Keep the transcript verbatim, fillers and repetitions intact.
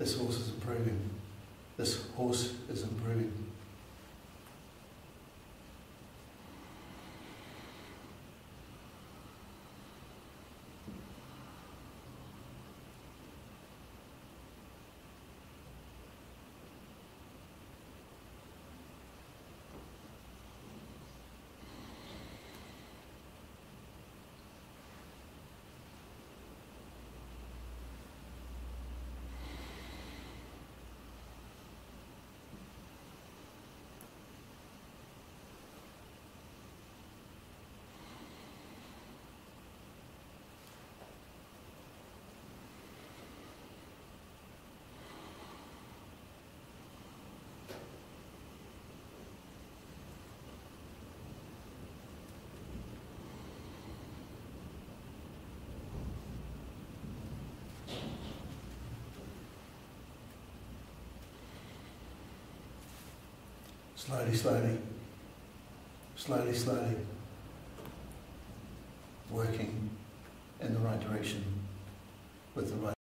This horse is improving. This horse is improving. Slowly, slowly, slowly, slowly, working in the right direction with the right